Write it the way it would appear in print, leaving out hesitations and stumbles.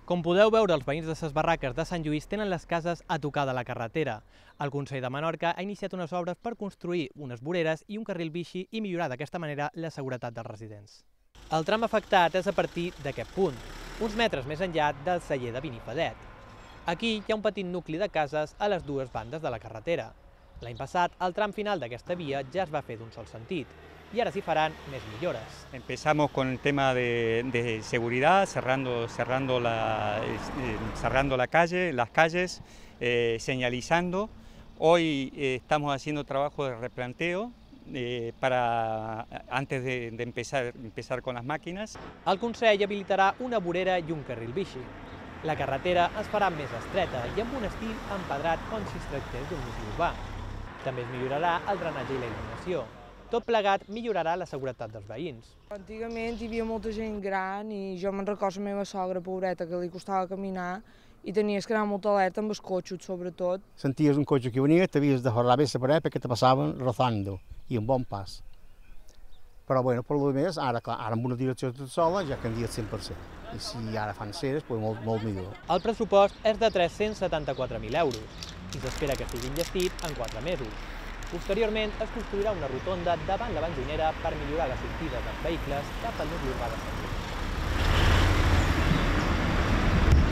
Com podeu veure, els veïns de les barraques de Sant Lluís tenen les cases a tocar de la carretera. El Consell de Menorca ha iniciat unes obres per construir unes voreres i un carril bici i millorar d'aquesta manera la seguretat dels residents. El tram afectat és a partir d'aquest punt, uns metres més enllà del celler de Benifadet. Aquí hi ha un petit nucli de cases a les dues bandes de la carretera. L'any passat, el tram final d'aquesta via ja es va fer d'un sol sentit, y ahora sí farán més millores. Empezamos con el tema de seguridad, cerrando la calle, las calles, señalizando. Hoy estamos haciendo trabajo de replanteo antes de empezar con las máquinas. El Consell habilitarà una vorera i un carril bici. La carretera es farà més estreta i amb un estil empedrat com si es tractés d'un nucli urbà. També es millorarà el drenatge i la il·luminació. Tot plegat millorarà la seguretat dels veïns. Antigament hi havia molta gent gran i jo me'n recordo la meva sogra, pobreta, que li costava caminar i tenies que anar molt alerta amb els cotxes, sobretot. Senties un cotxe que venia, t'havies de jorrar bé separat perquè te passaven rozando i un bon pas. Però bueno, per lo més, ara amb una direcció tot sola ja canvia el 100%. I si ara fan ceres, doncs molt millor. El pressupost és de 374.000 euros i s'espera que estigui enllestit en 4 mesos. Posteriorment es construirà una rotonda davant la benzinera per millorar la sortida dels vehicles cap al nucli urbà de Sant Lluís.